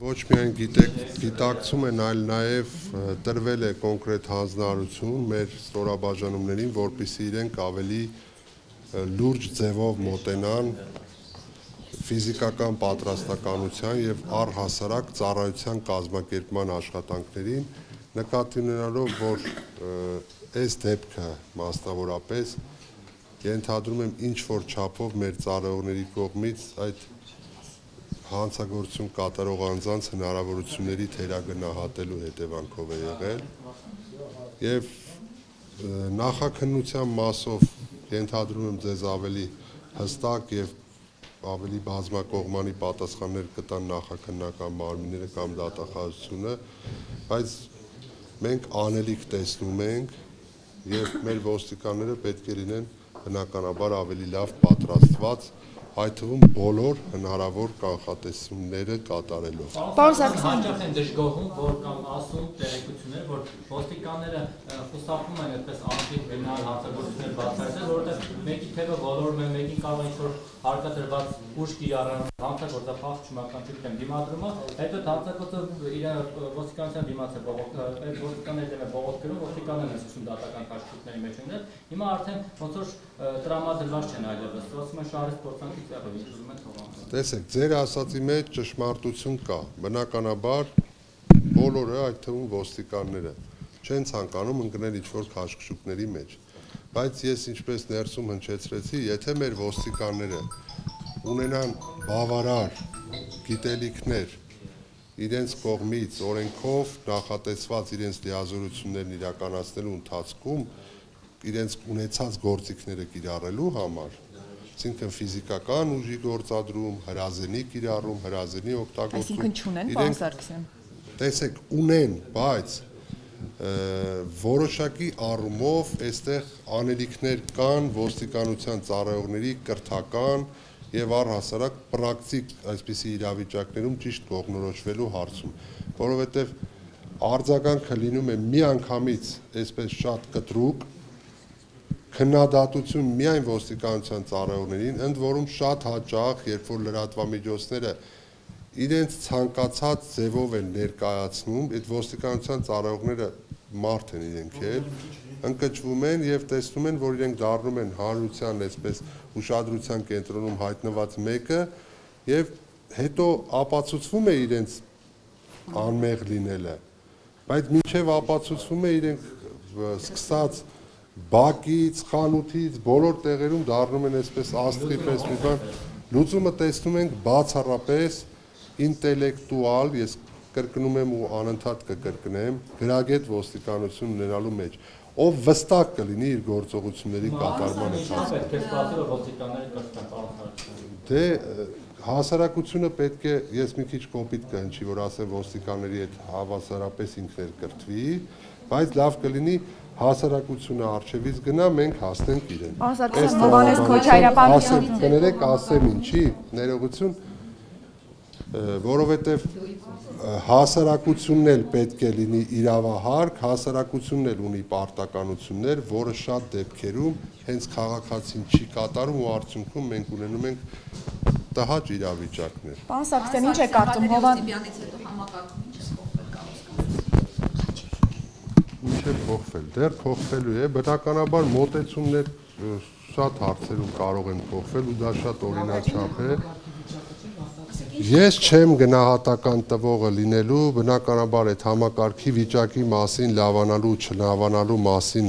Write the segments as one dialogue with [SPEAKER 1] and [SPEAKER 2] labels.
[SPEAKER 1] Ոչ միայն գիտակցում են, այլ նաև տրվել է կոնկրետ հանձնարարություն մեր ստորաբաժանումներին, որպեսզի իրենք ավելի լուրջ ձևով մոտենան ֆիզիկական պատրաստականության եւ առհասարակ ծառայության կազմակերպման աշխատանքներին, նկատի ունենալով, որ այս դեպքը մասնավորապես ենթադրում եմ ինչ-որ չափով մեր ծառայողների կողմից այդ հանցագործություն կատարող անձանց հնարավորությունների թերագնահատելու հետևանքով է եղել եւ նախաքննության մասով ենթադրում եմ ձեզ ավելի հստակ եւ ավելի բազմակողմանի պատասխաններ կտան նախաքննական մարմինները կամ դատախազությունը, բայց մենք անելիք տեսնում ենք եւ մեր ոստիկանները պետք է լինեն բնականաբար ավելի լավ պատրաստված, այդ թվում բոլոր հնարավոր կանխատեսումները կատարելով։
[SPEAKER 2] Պարոն Սարգսյան, հաճախ են դժգոհում, որ կամ ասում տեղեկություններ, որ ոստիկանները խուսափում են այդպես անթիվ գնալ հանցագործություններ բացահայտել, որովհետև մեկի թևը ոլորում է, մեկին կարող է ինչ-որ հարկադրված ուժ կիրառել, հանցագործափախ չմականչության դիմադրումը, հետո հանցագործը իր ոստիկանության դիմաց է այդ ոստիկանների դեմ է բողոք գրում, ոստիկաններն են սկսում դատական քաշքշուկների մեջ ընկնել, հիմա արդեն ոնց որ տրամադրված չեն այլևս, ասում են շահի սպորտանքի տեղը ուզում են թողանալ։ Տեսեք,
[SPEAKER 1] ձեր ասածի մեջ ճշմարտություն կա, բնականաբար բոլորը, այդ թվում ոստիկանները չեն ցանկանում ընկնել ինչ-որ քաշքշուկների մեջ, բայց ես ինչպես ներսում հնչեցրեցի, եթե մեր ոստիկանները ունենան բավարար գիտելիքներ իրենց կողմից օրենքով նախատեսված իրենց լիազորություններն իրականացնելու ընթացքում իրենց ունեցած գործիքները կիրառելու համար, այսինքն ֆիզիկական ուժի գործադրում, հրազենի կիրառում, հրազենի օգտագործում,
[SPEAKER 2] այսինքն չունեն, պարոն Սարգսյան։
[SPEAKER 1] Տեսեք, ունեն, բայց որոշակի առումով այստեղ անելիքներ կան ոստիկանության ծառայողների կրթական եւ առհասարակ պրակտիկ այսպիսի իրավիճակներում ճիշտ կողմնորոշվելու հարցում, որովհետեւ արձագանքը լինում է միանգամից այսպես շատ կտրուկ քննադատություն միայն ոստիկանության ծառայողներին, ընդ որում շատ հաճախ, երբ որ լրատվամիջոցները իրենց ցանկացած ձևով են ներկայացնում, այդ ոստիկանության ծառայողները մարդ են իրենք էլ, ընկճվում են եւ տեսնում են, որ իրենք դառնում են հանրության այսպես ուշադրության կենտրոնում հայտնված մեկը եւ հետո ապացուցվում է իրենց անմեղ լինելը, բայց մինչեւ ապացուցվում է իրենք սկսած բակից, խանութից, բոլոր տեղերում դառնում են այսպես աստղի պես մի բան, լուծումը տեսնում ենք բացառապես ինտելեկտուալ, ես կրկնում եմ ու անընդհատ կկրկնեմ, գրագետ ոստիկանություն ունենալու մեջ, ով վստահ կլինի իր գործողությունների կատարման ընթացքում։ Դե հասարակությունը պետք է, ես մի քիչ կոպիտ կհնչի, որ ասեմ ոստիկանների հետ հավասարապես ինքներ կրթվի, բայց լավ կլինի հասարակությունը առջևից գնա, մենք հասնենք իրեն։
[SPEAKER 2] Պարոն Սարգսյան, Հովհաննես Քոչարյանը
[SPEAKER 1] կներեք, ասեմ ինչի, ներողություն, որովհետև հասարակությունն էլ պետք է լինի իրավահարկ, հասարակությունն էլ ունի պարտականություններ, որը շատ դեպքերում հենց քաղաքացին չի կատարում ու արդյունքում մենք ունենում ենք տհաճ իրավիճակներ։
[SPEAKER 2] Պարոն Սարգսյան, ինչ է կարծում
[SPEAKER 1] Ինչ է փոխվել, դեռ փոխվելու է, բնականաբար մոտեցումներ շատ հարցերում կարող են փոխվել ու դա շատ օրինաչափ է։ Ես չեմ գնահատական տվողը լինելու, բնականաբար այդ համակարգի վիճակի մասին, լավանալու, չլավանալու մասին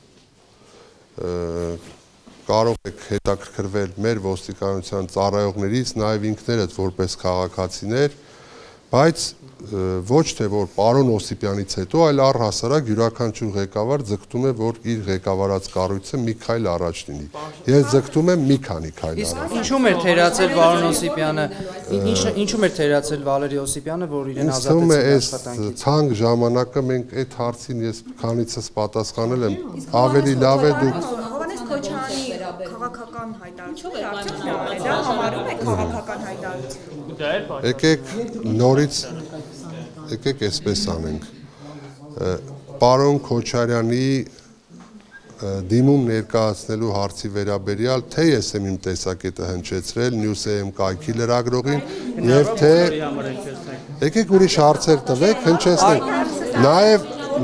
[SPEAKER 1] կարող եք հետաքրքրվել մեր ոստիկանության ծառայողներից, նաև ինքներդ որպես քաղաքացիներ, բայց ոչ թե որ պարոն Օսիպյանից հետո, այլ առհասարակ յուրաքանչյուր ղեկավար ձգտում է, որ իր ղեկավարած կառույցը մի քայլ առաջ լինի։ Ես ձգտում եմ մի քանի քայլ առաջ։
[SPEAKER 3] Ինչու՞մ էր թերացել պարոն Օսիպյանը, ինչու՞մ էր թերացել Վալերի Օսիպյանը, որ իրեն ազատեցին աշխատանքից։
[SPEAKER 1] Թանկ ժամանակը մենք այդ հարցին ես քանիցս պատասխանել եմ, ավելի լավ է դուք
[SPEAKER 4] Հովհաննես Քոչարյանի քաղաքական հայտարարությունը արդյոք դա համարում է քաղաքական հայտարարություն։
[SPEAKER 1] Եկեք նորից եկեք այսպես անենք, պարոն Քոչարյանի դիմում ներկայացնելու հարցի վերաբերյալ, թե ես եմ իմ տեսակետը հնչեցրել News AM կայքի լրագրողին, եւ թե Եկեք ուրիշ հարցեր տվեք, հնչեցնենք։ Նաև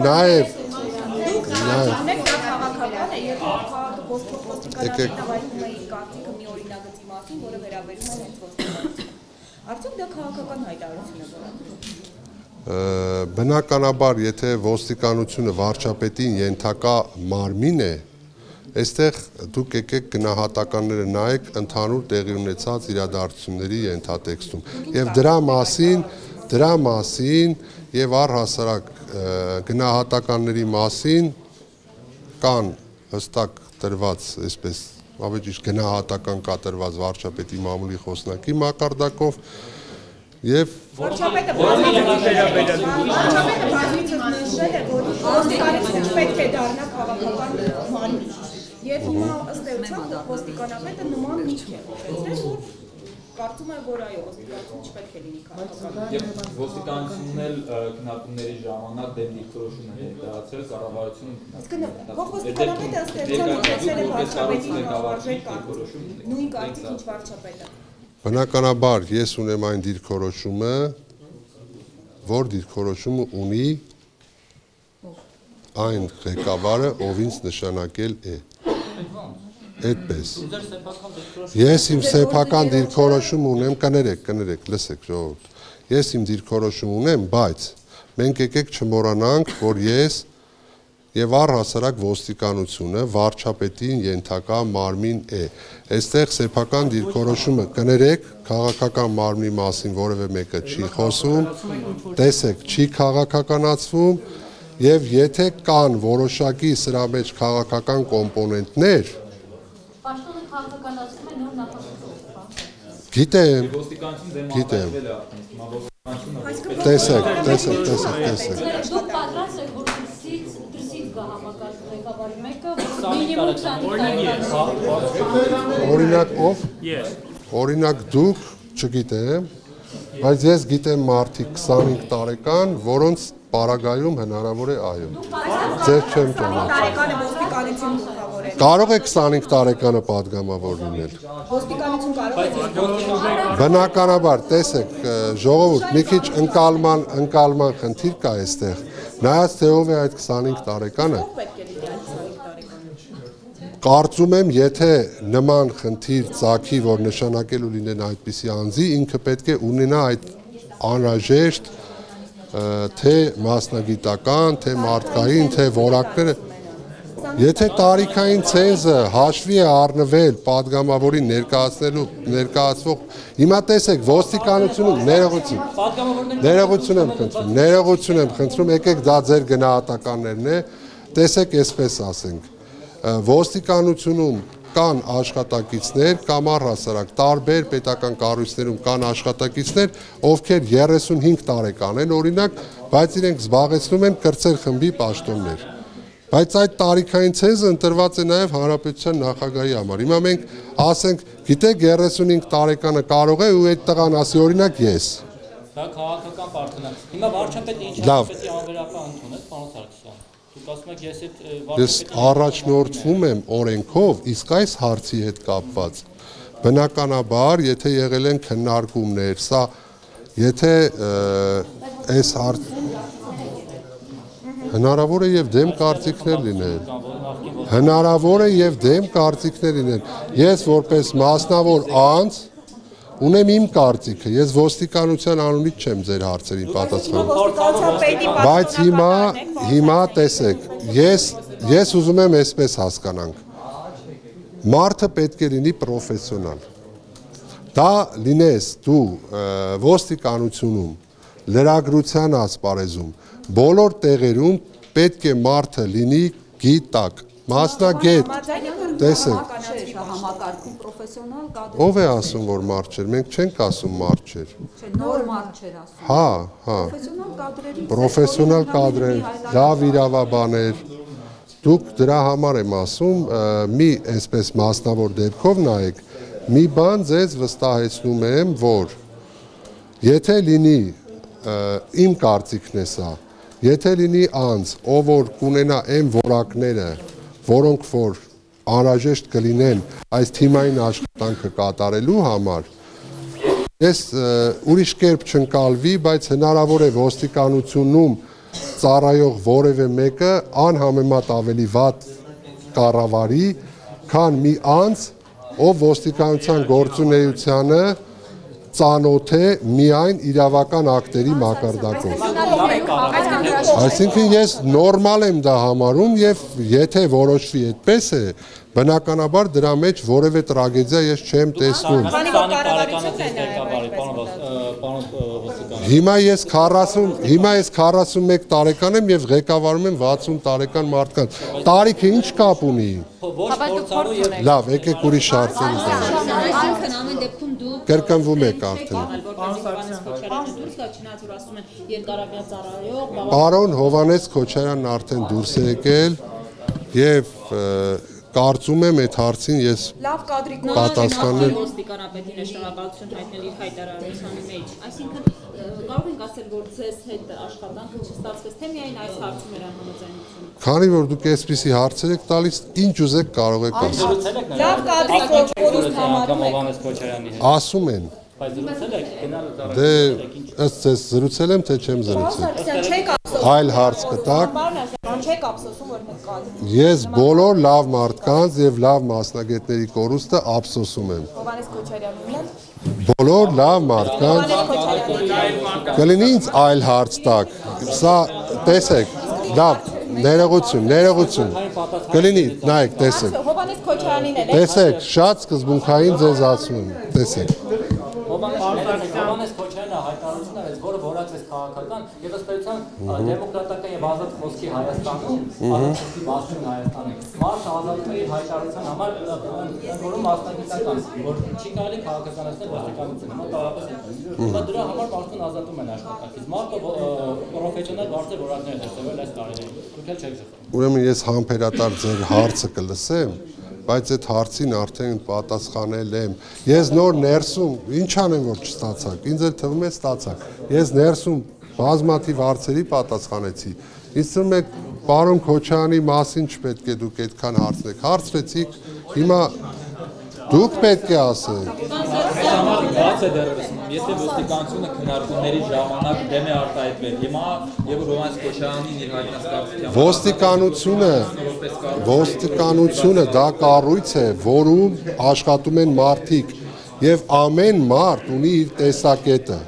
[SPEAKER 4] քաղաքական է, եթե ոստիկանական կարծիքը մի օրինագծի մասին, որը վերաբերում է հենց ոստիկանությանը։ Արդյոք դա քաղաքական հայտարարություն է որը։
[SPEAKER 1] Բնականաբար, եթե ոստիկանությունը վարչապետին ենթակա մարմին է, այստեղ դուք եկեք գնահատականները նայեք ընդհանուր տեղի ունեցած իրադարձությունների ենթատեքստում։ Եվ դրա մասին եւ առհասարակ գնահատականների մասին կան հստակ տրված, այսպես ավելի ճիշտ գնահատական կատարված վարչապետի մամուլի խոսնակի մակարդակով եւ
[SPEAKER 4] Վարչապետը բազմիցս նշել է, որ ոստիկանությունը պետք է դառնա քաղաքական մարմին։ Եվ հիմա ըստ էության ոստիկանապետը նման միտք է ուղղեցրել, որ կարծում եմ, որ այո, ոստիկանությունը չպետք է լինի քաղաքական։
[SPEAKER 5] Եվ ոստիկանությունն էլ քննարկումների ժամանակ դեմ դիրքորոշում է ներկայացրել կառավարությունը։
[SPEAKER 4] Ող ոստիկանապետը ըստ էության ուղղեցրել է վարչապետին համարժեք կարծիք։ Նույն կարծիք ինչ վարչապետը։
[SPEAKER 1] Բնականաբար ես ունեմ այն դիրքորոշումը, որ դիրքորոշումը ունի այն ղեկավարը, ով ինձ նշանակել է։ Այդպես։ Ես իմ սեփական դիրքորոշում ունեմ, կներեք, լսեք ժողովուրդ։ Ես իմ դիրքորոշում ունեմ, բայց մենք եկեք չմոռանանք, որ ես եւ առհասարակ ոստիկանությունը վարչապետին ենթակա մարմին է։ Այստեղ սեփական դիրքորոշումը կներեք, քաղաքական մարմնի մասին որևէ մեկը չի խոսում, տեսեք, չի քաղաքականացվում եւ եթե կան որոշակի սրա մեջ քաղաքական կոմպոնենտներ,
[SPEAKER 6] Պաշտոնը քաղաքականացվում է նոր նախագծով։
[SPEAKER 1] գիտեմ, տեսեք։
[SPEAKER 6] Դուք պատրաստ եք, որ դրսից գա համակարգ ղեկավարի մեկը, որ մինիմում 20
[SPEAKER 1] օրինակ ով։ Օրինակ դուք, չգիտեմ, բայց ես գիտեմ մարդիկ 25 տարեկան, որոնց պարագայում հնարավոր է այո։ Ձեր չեմ ճանաչում։ Կարող է 25 տարեկանը պատգամավոր լինել։
[SPEAKER 4] Ոստիկանություն կարող է։
[SPEAKER 1] Բնականաբար, տեսեք, ժողովուրդ, մի քիչ ընկալման խնդիր կա այստեղ։ Նայած թե ով է այդ 25 տարեկանը։ Կարծում եմ, եթե նման խնդիր ծագի, որ նշանակելու լինեն այդպիսի անձի, ինքը պետք է ունենա այդ անհրաժեշտ թե մասնագիտական, թե մարդկային, թե որակները։ Եթե տարիքային ցենզը հաշվի է առնվել պատգամավորին ներկայացվող, հիմա տեսեք, ոստիկանությունում ներողություն եմ խնդրում, եկեք դա ձեր գնահատականներն է, տեսեք, այսպես ասենք, ոստիկանությունում կան աշխատակիցներ կամ առհասարակ տարբեր պետական կառույցներում կան աշխատակիցներ, ովքեր 35 տարեկան են օրինակ, բայց իրենք զբաղեցնում են կրտսեր խմբի պաշտոններ։ Բայց այդ տարիքային ցենզը ընտրված է նաև հանրապետության նախագահի համար։ Հիմա մենք ասենք, գիտեք 35 տարեկանը կարող է ու այդ տղան ասի օրինակ ես։
[SPEAKER 2] Դա քաղաքական պարտքն է։ Հիմա վարչապետը ինչ պետք է անվերապահ ընդունեց, պարոն Սարգսյան։ Դուք ասում եք, ես այդ
[SPEAKER 1] Ես առաջնորդվում եմ օրենքով, իսկ այս հարցի հետ կապված բնականաբար, եթե եղել են քննարկումներ, սա եթե այս հարց հնարավոր է եւ դեմ կարծիքներ լինեն։ Հնարավոր է եւ դեմ կարծիքներ լինեն։ Ես որպես մասնավոր անձ ունեմ իմ կարծիքը, ես ոստիկանության անունից չեմ ձեր հարցերին պատասխանում։ Բայց հիմա տեսեք, ես ուզում եմ այսպես հասկանանք։ Մարդը պետք է լինի պրոֆեսիոնալ։ Դա լինես դու ոստիկանությունում, լրագրության ասպարեզում, բոլոր տեղերում պետք է մարդը լինի գիտակ, մասնագետ, տեսեք։
[SPEAKER 6] Համակարգում պրոֆեսիոնալ կադրեր։
[SPEAKER 1] Ով է ասում, որ մարդ չէր, մենք չենք ասում մարդ չէր։
[SPEAKER 6] Նոր մարդ չէր ասում։
[SPEAKER 1] Հա։
[SPEAKER 6] Պրոֆեսիոնալ կադրերի։
[SPEAKER 1] Պրոֆեսիոնալ կադրեր, լավ իրավաբաներ։ Դուք դրա համար եմ ասում, մի այսպես մասնավոր դեպքով նայեք, մի բան ձեզ վստահեցնում եմ, որ եթե լինի իմ կարծիքն է սա, եթե լինի անձ, ով որ կունենա այն որակները, որոնք որ անհրաժեշտ կլինեն այս թիմային աշխատանքը կատարելու համար, Ես ուրիշ կերպ չընկալվի, բայց հնարավոր է ոստիկանությունում ծառայող որևէ մեկը անհամեմատ ավելի վատ կառավարի, քան մի անձ, ով ոստիկանության գործունեությանը ծանոթ է միայն իրավական ակտերի մակարդակով։ Այսինքն ես նորմալ եմ դա համարում եւ եթե որոշվի այդպես է, բնականաբար դրա մեջ որևէ տրագեդիա ես չեմ տեսնում։ Հիմա ես 41 տարեկան եմ եւ ղեկավարում եմ 60 տարեկան մարդկանց։ Տարիքը ինչ կապ ունի։ Լավ, եկեք ուրիշ հարցեր
[SPEAKER 6] Այսինքն ամեն դեպքում դու
[SPEAKER 1] կրկնվում եք արդեն։ Պարոն Հովհաննես Քոչարյանն արդեն դուրս է եկել եւ կարծում եմ այդ հարցին ես պատասխանել
[SPEAKER 6] ոստիկանապետին է շնորհակալություն հայտնել իր հայտարարության մեջ։ Այսինքն կարող ենք ասել, որ ձեզ հետ աշխատանքը չստացվեց, թե միայն այս հարցում էր անհամաձայնություն։
[SPEAKER 1] Քանի որ դուք այսպիսի հարցեր եք տալիս, ինչ ուզեք կարող եք ասել։
[SPEAKER 4] Լավ կադրիկ կորուստ համարում։
[SPEAKER 1] Ասում են։ Դե ըստ ձեզ զրուցել եմ, թե չեմ զրուցել։ Այլ հարց կտակ։
[SPEAKER 4] Չեք ափսոսում, որ մենք կադրիկ։
[SPEAKER 1] Ես բոլոր լավ մարդկանց եւ լավ մասնագետների կորուստը ափսոսում եմ։
[SPEAKER 4] Հովհաննես Քոչարյանն էլ։
[SPEAKER 1] Բոլոր լավ մարդկանց կլինի ինձ այլ հարց տակ։ Սա տեսեք, լավ, ներողություն։ Կլինի, նայեք, տեսեք։
[SPEAKER 4] Հովհաննես Քոչարյանին էլ։
[SPEAKER 1] Տեսեք, շատ սկզբունքային ձեզ ասում եմ, տեսեք։
[SPEAKER 2] Հովհաննես Քոչարյանը հայտարարություն արեց, որը որակվեց քաղաքական եւ ըստ էության դեմոկրատական եւ ազատ խոսքի Հայաստանում, ազատ խոսքի բացում Հայաստանում, մարդը ազատում է իր հայտարարության համար, որում մասնագիտական, որ չի կարելի քաղաքականացնել ոստիկանությունը, մոտավորապես դրա համար մարդուն ազատում են աշխատանքից։ Մարդը պրոֆեսիոնալ բարձր որակներ է դրսևորել այս տարիներին։ Դուք էլ չեք զսպում։
[SPEAKER 1] Ուրեմն ես համբերատար ձեր հարցը կլսեմ, բայց այդ հարցին արդեն պատասխանել եմ։ Ես նոր ներսում, ինչ անեմ որ չստացակ, ինձ էլ թվում է ստացակ։ Ես ներսում բազմաթիվ հարցերի պատասխանեցի։ Ինձ թվում է պարոն Քոչարյանի մասին չպետք է դուք այդքան հարցնեք։ Հարցրեցիք, հիմա դուք պետք է ասեք։
[SPEAKER 5] Բաց է դեռևս, եթե ոստիկանությունը քննարկումների ժամանակ դեմ է արտահայտվել, հիմա եւ Հովհաննես Քոչարյանին իր հայտնասկարծության ոստիկանությունը դա կառույց է, որում աշխատում են մարդիկ եւ ամեն մարդ ունի իր տեսակետը։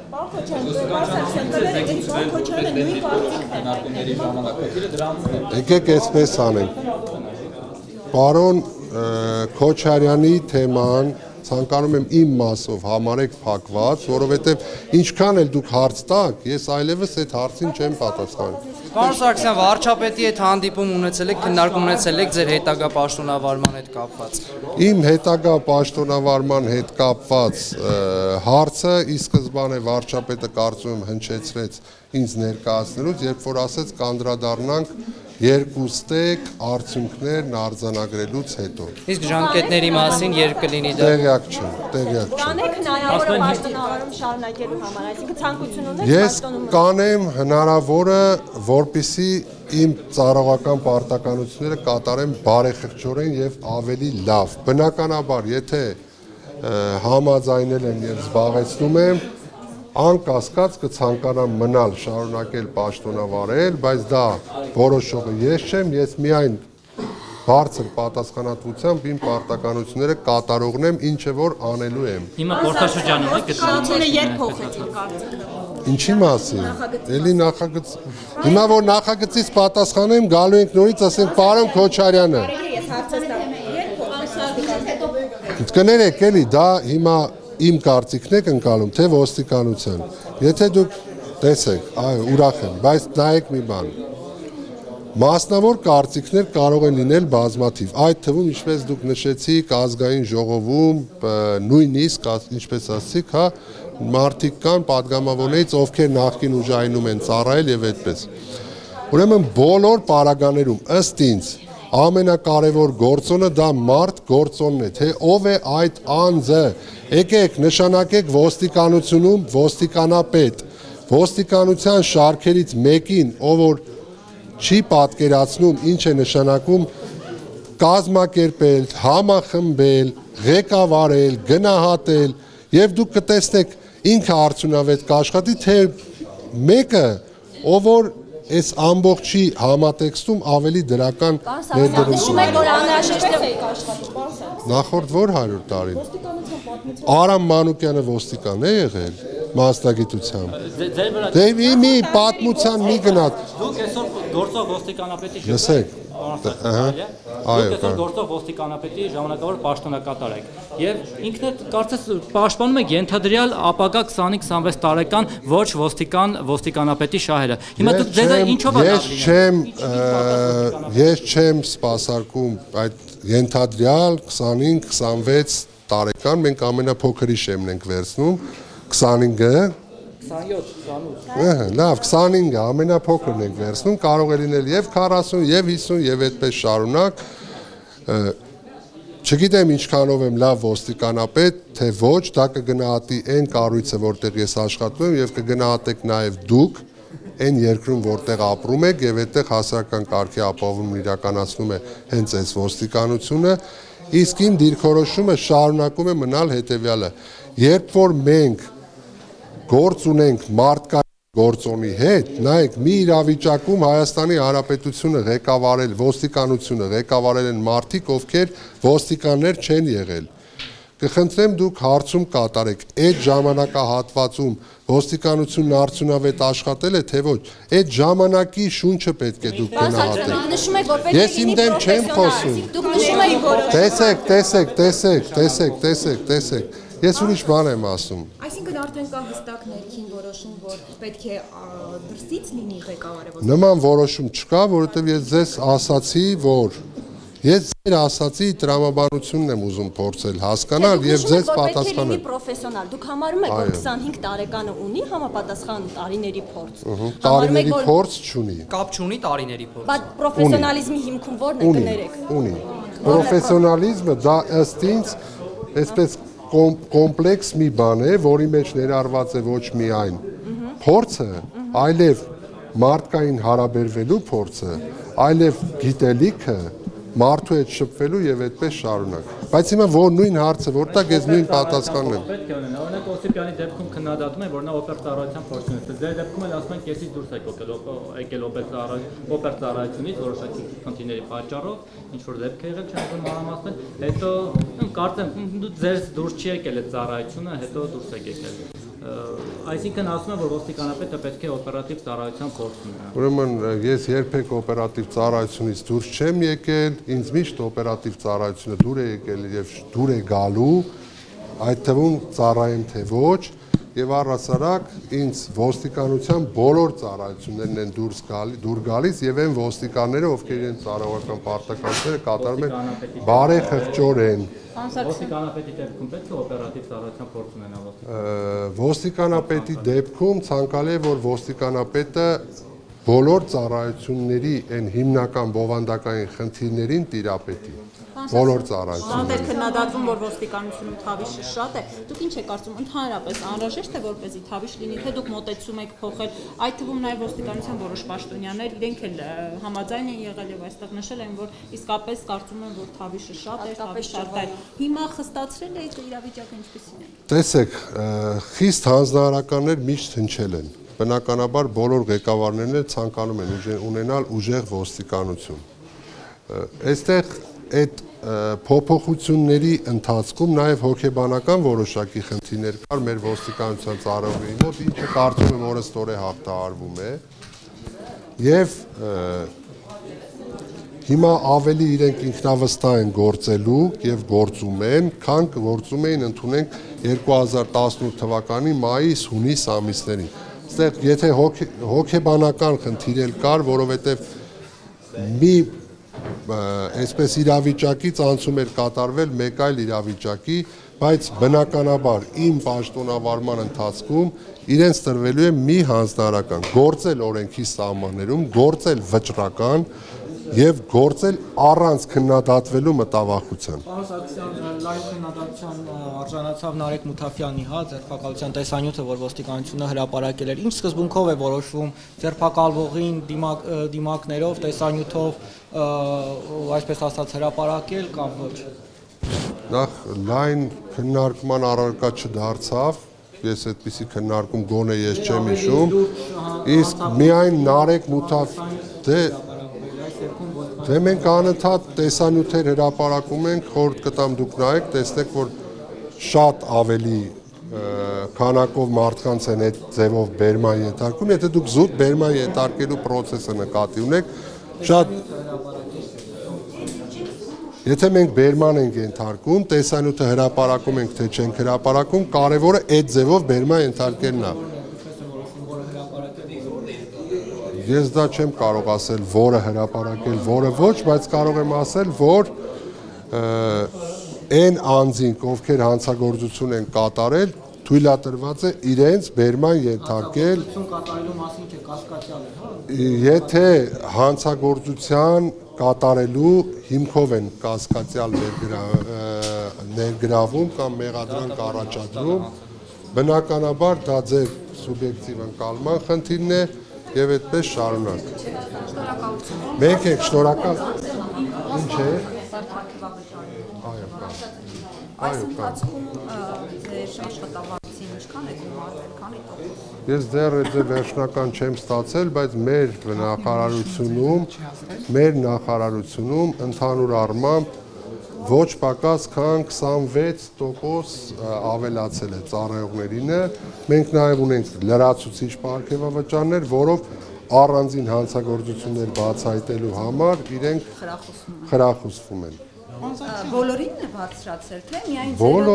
[SPEAKER 5] Եկեք այսպես անենք։ Պարոն Քոչարյանի թեման ցանկանում եմ իմ մասով համարեք փակված, որովհետև ինչքան էլ դուք հարց տաք, ես այլևս այդ հարցին չեմ պատասխանի։
[SPEAKER 3] Պարոն Սարգսյան, վարչապետի հետ հանդիպում ունեցել եք, քննարկում ունեցել եք ձեր հետագա պաշտոնավարման հետ կապված։
[SPEAKER 1] Իմ հետագա պաշտոնավարման հետ կապված հարցը ի սկզբանե վարչապետը կարծում եմ հնչեցրեց ինձ ներկայացնելուց, երբ որ ասեց կանդրադառնանք երկուստեք արդյունքներն արձանագրելուց հետո։
[SPEAKER 3] Իսկ ժամկետների մասին երբ կլինի դա։
[SPEAKER 1] Տեղյակ չեմ։
[SPEAKER 4] Կանեք հնարավորը պաշտոնավարում շարունակելու համար, այսինքն ցանկություն ունեք
[SPEAKER 1] Ես կանեմ հնարավորը, որպեսզի իմ ծառայական պարտականությունները կատարեմ բարեխղճորեն եւ ավելի լավ։ Բնականաբար, եթե համաձայնել եմ եւ զբաղեցնում եմ, անկասկած կցանկանամ մնալ շարունակել պաշտոնավարել, բայց դա որոշողը ես չեմ, ես միայն բարձր պատասխանատվությամբ իմ պարտականությունները կատարողն եմ, ինչը որ անելու եմ։
[SPEAKER 2] Հիմա փոխաշրջանում եք
[SPEAKER 4] Շրջանը երբ փոխեցիք կարծիքը։
[SPEAKER 1] Ինչի մասին։ Էլի նախագծի։ Հիմա որ նախագծից պատասխանեմ, գալու ենք նորից ասենք պարոն Քոչարյանը։
[SPEAKER 4] Ես հարցս տամ։ Երբ
[SPEAKER 1] Կներեք, էլի դա հիմա իմ կարծիքն եք ընկալում, թե ոստիկանության։ Եթե դուք տեսեք, այո, ուրախ եմ, բայց նայեք մի բան։ Մասնավոր կարծիքներ կարող են լինել բազմաթիվ։ Այդ թվում, ինչպես դուք նշեցիք, ազգային ժողովում, նույնիսկ, ինչպես ասացիք, հա, մարդիկ կան падգամավորներից, ովքեր նախկին ուժայինում են ծառայել եւ այդպես։ Ուրեմն բոլոր պարագաներում ըստ ինձ ամենակարևոր գործոնը դա մարդ գործոնն է, թե ով է այդ անձը։ Եկեք նշանակեք ոստիկանությունում ոստիկանապետ, ոստիկանության շարքերից մեկին, ով որ չի պատկերացնում ինչ է նշանակում կազմակերպել, համախմբել, ղեկավարել, գնահատել, եւ դուք կտեսնեք
[SPEAKER 5] ինքը արդյունավետ կաշխատի, թե մեկը, ով որ այս ամբողջի համատեքստում ավելի դրական
[SPEAKER 7] Նշում եք, որ անհրաժեշտ է
[SPEAKER 5] Նախորդ որ 100 տարին Արամ Մանուկյանը ոստիկան է եղել մասնագիտությամբ։ Դե մի պատմության մի գնաց։
[SPEAKER 2] Դուք այսօր գործող ոստիկանապետի
[SPEAKER 5] Լսեք։
[SPEAKER 2] Դուք գործող ոստիկանապետի ժամանակավոր պաշտոնակատար եք եւ ինքնդ կարծես պաշտպանում եք ենթադրյալ ապագա 20-26 տարեկան ոչ ոստիկանապետի շահերը։ Հիմա դուք ձեզ ինչով
[SPEAKER 5] Ես չեմ սպասարկում այդ ենթադրյալ 25-26 տարեկան մենք ամենափոքրի շեմն ենք վերցնում 25-ը 27 Լավ 25-ը ամենափոքրն ենք վերցնում կարող է լինել եւ 40 եւ 50 եւ այդպես շարունակ չգիտեմ ինչքանով եմ լավ ոստիկանապետ թե ոչ դա կգնահատի այն կառույցը որտեղ ես աշխատում եմ եւ կգնահատեք նաեւ դուք այն երկրում որտեղ ապրում եք եւ այդտեղ հասարակական կարգի ապահովումն իրականացնում է հենց այս ոստիկանությունը իսկ իմ դիրքորոշումը շարունակում է մնալ հետեւյալը երբ որ մենք գործ ունենք մարդկային գործոնի հետ նայեք մի իրավիճակում Հայաստանի Հանրապետությունը ղեկավարել ոստիկանությունը ղեկավարել են մարդիկ ովքեր ոստիկաններ չեն եղել Կխնդրեմ դուք հարցում կատարեք այդ ժամանակահատվածում ոստիկանությունն արդյունավետ աշխատել է թե ոչ այդ ժամանակի շունչը պետք է դուք գնահատեք
[SPEAKER 7] Նշում եք, որ պետք է
[SPEAKER 5] Ես իմ դեմ չեմ խոսում
[SPEAKER 7] Դուք նշում եք, որ
[SPEAKER 5] Տեսեք Ես ուրիշ բան եմ ասում
[SPEAKER 4] Այսինքն արդեն կա հստակ ներքին որոշում, որ պետք է դրսից լինի ղեկավարը
[SPEAKER 5] Նման որոշում չկա, որովհետև ես ձեզ ասացի, որ Ես ձեր ասացի տրամաբանությունն եմ ուզում փորձել հասկանալ եւ ձեզ պատասխանել։
[SPEAKER 7] Պրոֆեսիոնալ, դուք համարում եք, որ 25 տարեկանը ունի համապատասխան տարիների փորձ։
[SPEAKER 5] Տարիների փորձ չունի։
[SPEAKER 3] Կապ չունի տարիների փորձ։
[SPEAKER 7] Բայց պրոֆեսիոնալիզմի հիմքում ո՞րն է կներեք։
[SPEAKER 5] Ունի։ Պրոֆեսիոնալիզմը դա ըստ ինձ այսպես կոմպլեքս մի բան է, որի մեջ ներառված է ոչ միայն փորձը, այլև մարդկային հարաբերվելու փորձը, այլև գիտելիքը մարդու հետ շփվելու եւ այդպես շարունակ։ Բայց հիմա որ նույն հարցը որտեղ ես նույն պատասխանն եմ։
[SPEAKER 2] Պետք է ունենա, օրինակ Օսիպյանի դեպքում քննադատում են, որ նա օպերծառայության փորձ ունի։ Ձեր դեպքում էլ ասում են կեսից դուրս եկել օպերծառայությունից որոշակի խնդիրների պատճառով, ինչ որ դեպք է եղել, չեմ մանրամասնել, հետո կարծեմ ձեզ դուրս չի եկել այդ ծառայությունը, հետո դուրս եք եկել։ Այսինքն ասում են, որ ոստիկանապետը պետք է օպերատիվ ծառայության փորձ ունենա։
[SPEAKER 5] Ուրեմն ես երբեք օպերատիվ ծառայությունից դուրս չեմ եկել, ինձ միշտ օպերատիվ ծառայությունը դուր է եկել եւ դուր է գալու, այդ թվում ծառայեմ թե ոչ, եւ առհասարակ ինձ ոստիկանության բոլոր ծառայություններն են դուր գալիս եւ այն ոստիկանները, ովքեր իրենց ծառայողական պարտականությունները կատարում են բարեխղճորեն։
[SPEAKER 2] Ոստիկանապետի դեպքում պետք է օպերատիվ ծառայության փորձ ունենա
[SPEAKER 5] Ոստիկանապետի դեպքում ցանկալի է, որ ոստիկանապետը բոլոր ծառայությունների այն հիմնական բովանդակային խնդիրներին տիրապետի։ Բոլոր ծառայությունները։
[SPEAKER 6] Անդեր քննադատվում, որ ոստիկանությունում թավիշ շատ է։ Դուք ինչ եք կարծում, ընդհանրապես անհրաժեշտ է որպեսզի թավիշ լինի, թե դուք մոտեցում եք փոխել, այդ թվում նաև ոստիկանության որոշ պաշտոնյաներ իրենք էլ համաձայն են եղել եւ այստեղ նշել են, որ իսկապես կարծում են, որ թավիշը շատ է, թավիշը շատ է։ Հիմա խստացրել եք իրավիճակը ինչպեսին է։
[SPEAKER 5] Տեսեք, խիստ հանձնարարականներ միշտ հնչել են։ Բնականաբար բոլոր ղեկավարներն ցանկանում են ունենալ ուժեղ ոստիկանություն։ Այստեղ այդ փոփոխությունների ընթացքում նաև հոգեբանական որոշակի խնդիրներ կար մեր ոստիկանության ծառայողների մոտ, ինչը կարծում եմ օրըստօրե հաղթահարվում է։ Եվ հիմա ավելի իրենք ինքնավստահ են գործելու եւ գործում են, քան գործում էին ընդունենք 2018 թվականի մայիս-հունիս ամիսներին։ Այստեղ եթե հոգեբանական խնդիր էլ կար, որովհետեւ մի այսպես իրավիճակից անցում էր կատարվել մեկ այլ իրավիճակի, բայց բնականաբար իմ պաշտոնավարման ընթացքում իրենց տրվելու է մի հանձնարարական, գործել օրենքի սահմաններում, գործել վճռական եւ գործել առանց քննադատվելու մտավախության։
[SPEAKER 3] Պարոն Սարգսյան, լայվ քննադատության արժանացավ Նարեկ Մութաֆյանի ձերբակալության տեսանյութը, որ ոստիկանությունը հրապարակել էր։ Ինչ սկզբունքով է որոշվում ձերբակալվողին դիմակներով, տեսանյութով, այսպես ասած, հրապարակել կամ ոչ։
[SPEAKER 5] Նախ լայն քննարկման առարկա չդարձավ, ես այդպիսի քննարկում գոնե ես չեմ հիշում, իսկ միայն Նարեկ դե մենք անընդհատ տեսանյութեր հրապարակում ենք, խորհուրդ կտամ դուք նայեք, տեսնեք, որ շատ ավելի քանակով մարդկանց են այդ ձևով բերման ենթարկում, եթե դուք զուտ բերման ենթարկելու process-ը նկատի ունեք, շատ Եթե մենք բերման ենք ենթարկում, տեսանյութը հրապարակում ենք, թե չենք հրապարակում, կարևորը այդ ձևով բերման ենթարկելն է։ Ես դա չեմ կարող ասել, որը հրապարակել, որը ոչ, բայց կարող եմ ասել, որ այն անձինք, ովքեր հանցագործություն են կատարել, թույլատրված է իրենց բերման ենթարկել, եթե հանցագործության կատարելու հիմքով են կասկածյալ ներգրավում կամ մեղադրանք առաջադրում, բնականաբար դա ձեր սուբյեկտիվ ընկալման խնդիրն է եւ այդպես շարունակ։ Մենք ենք շնորհակալ։ Ինչ է։
[SPEAKER 6] Այս ընթացքում ձեր աշխատավարձին ինչքան է գումարվել, քանի տոկոս։
[SPEAKER 5] Ես դեռ այդ վերջնական չեմ ստացել, բայց մեր նախարարությունում ընդհանուր առմամբ ոչ պակաս քան 26% ավելացել է ծառայողներինը։ Մենք նաև ունենք լրացուցիչ պարգևավճարներ, որով առանձին հանցագործություններ բացահայտելու համար իրենք խրախուսվում են։
[SPEAKER 6] Բոլորին է բարձրացել, թե միայն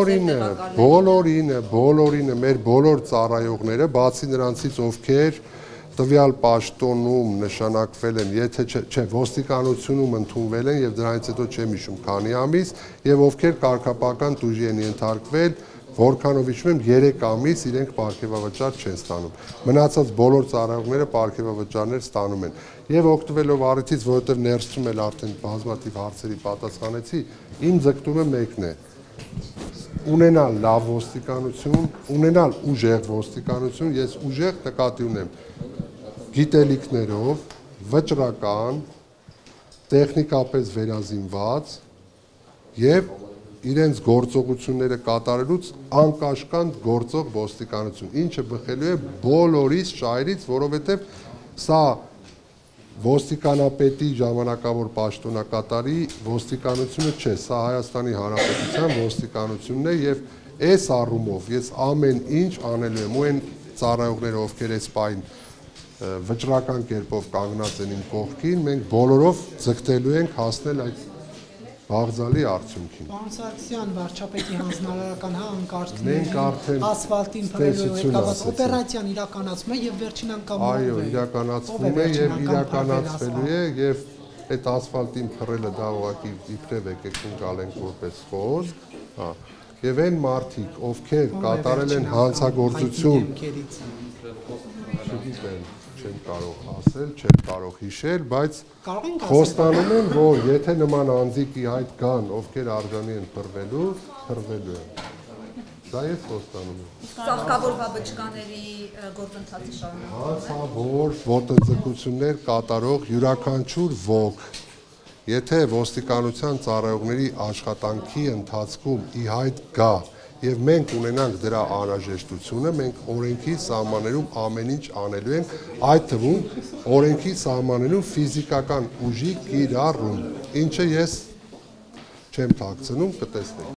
[SPEAKER 5] բոլորինը, մեր բոլոր ծառայողները, բացի նրանցից, ովքեր տվյալ պաշտոնում նշանակվել են, եթե չէ, ոստիկանությունում ընդունվել են եւ դրանից հետո չեմ հիշում քանի ամիս, եւ ովքեր կարգապահական տուժի են ենթարկվել, որքանով հիշում եմ 3 ամիս իրենք պարգևավճար չեն ստանում։ Մնացած բոլոր ծառայողները պարգևավճարներ ստանում են։ Եվ օգտվելով առիթից, որովհետև ներսում էլ արդեն բազմաթիվ հարցերի պատասխանեցի, իմ ձգտումը մեկն է. ունենալ լավ ոստիկանություն, ունենալ ուժեղ ոստիկանություն, ես ուժեղ նկատի ունեմ գիտելիքներով, վճռական, տեխնիկապես վերազինված եւ իրենց գործողությունները կատարելուց անկաշկանդ գործող ոստիկանություն, ինչը բխելու է բոլորիս շահերից, որովհետև սա ոստիկանապետի ժամանակավոր պաշտոնակատարի ոստիկանությունը չէ, սա Հայաստանի Հանրապետության ոստիկանությունն է եւ այս առումով ես ամեն ինչ անելու եմ ու այն ծառայողները, ովքեր այս պայն վճռական կերպով կանգնած են իմ կողքին, մենք բոլորով ձգտելու ենք հասնել այդ բաղձալի արդյունքին։
[SPEAKER 8] Պարոն Սարգսյան, վարչապետի հանձնարարական անկարգների ասֆալտին փրելու հետ օպերացիան իրականացվում է եւ վերջին անգամ
[SPEAKER 5] այո, իրականացվում է եւ իրականացվելու է եւ այդ ասֆալտին փրելը դա ուղղակի իբրև եկեք գալենք որպես խոսք, հա։ Եվ այն մարդիկ, ովքեր կատարել են հանցագործություն, չեմ կարող ասել, չեմ կարող հիշել, բայց խոստանում են, որ եթե նման անձիկ ի հայտ գան, ովքեր արժանի են փրվելու են։ Դա ես խոստանում եմ։
[SPEAKER 6] Ծաղկավոր բժշկաների գործընթացի շարունակումը։
[SPEAKER 5] Հանցավոր ոտնձգություններ կատարող յուրաքանչյուր ոք, եթե ոստիկանության ծառայողների աշխատանքի ընթացքում ի հայտ գա եւ մենք ունենանք դրա անհրաժեշտությունը, մենք օրենքի սահմաններում ամեն ինչ անելու ենք, այդ թվում օրենքի սահմաններում ֆիզիկական ուժի կիրառում, ինչը ես չեմ թաքցնում, կտեսնենք։